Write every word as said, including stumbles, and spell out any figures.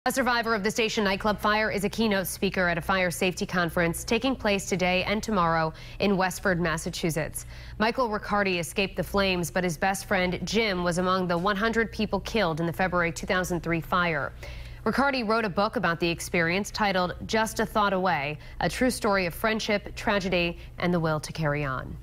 A survivor of the station nightclub fire is a keynote speaker at a fire safety conference taking place today and tomorrow in Westford, Massachusetts. Michael Ricardi escaped the flames, but his best friend Jim was among the one hundred people killed in the February two thousand three fire. Ricardi wrote a book about the experience titled Just a Thought Away, a true story of friendship, tragedy, and the will to carry on.